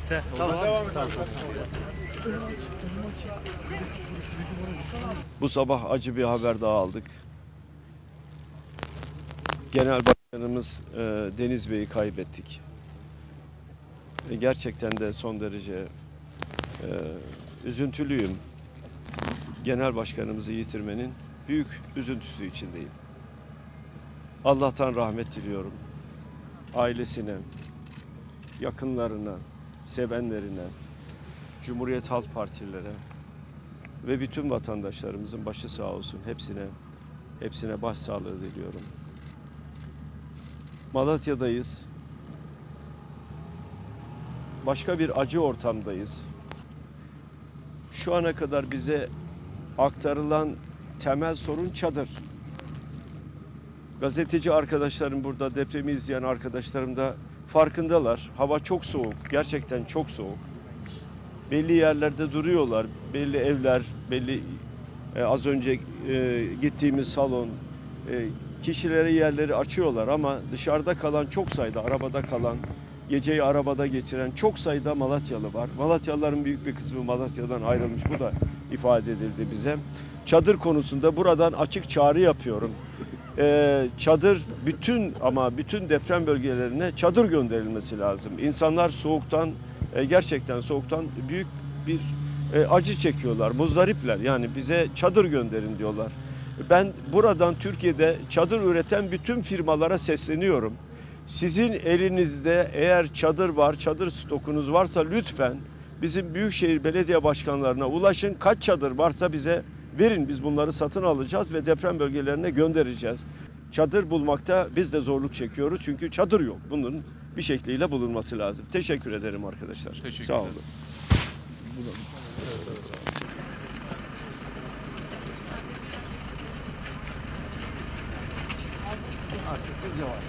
Neyse. Devam et. Bu sabah acı bir haber daha aldık. Genel Başkanımız Deniz Bey'i kaybettik. Gerçekten de son derece üzüntülüyüm. Genel Başkanımızı yitirmenin büyük üzüntüsü içindeyim. Allah'tan rahmet diliyorum. Ailesine, yakınlarına, sevenlerine, Cumhuriyet Halk Partililere ve bütün vatandaşlarımızın başı sağ olsun. Hepsine başsağlığı diliyorum. Malatya'dayız. Başka bir acı ortamdayız. Şu ana kadar bize aktarılan temel sorun çadır. Gazeteci arkadaşlarım burada, depremi izleyen arkadaşlarım da farkındalar. Hava çok soğuk, gerçekten çok soğuk. Belli yerlerde duruyorlar, belli evler, belli az önce gittiğimiz salon, kişilere yerleri açıyorlar ama dışarıda kalan çok sayıda, arabada kalan, geceyi arabada geçiren çok sayıda Malatyalı var. Malatyalıların büyük bir kısmı Malatya'dan ayrılmış, bu da ifade edildi bize. Çadır konusunda buradan açık çağrı yapıyorum. Çadır bütün deprem bölgelerine çadır gönderilmesi lazım. İnsanlar soğuktan, gerçekten soğuktan büyük bir acı çekiyorlar, muzdaripler. Yani bize çadır gönderin diyorlar. Ben buradan Türkiye'de çadır üreten bütün firmalara sesleniyorum. Sizin elinizde eğer çadır var, çadır stokunuz varsa lütfen bizim Büyükşehir Belediye Başkanlarına ulaşın. Kaç çadır varsa bize verin. Biz bunları satın alacağız ve deprem bölgelerine göndereceğiz. Çadır bulmakta biz de zorluk çekiyoruz çünkü çadır yok. Bunun bir şekliyle bulunması lazım. Teşekkür ederim arkadaşlar. Sağ olun. Artık hız yavaş.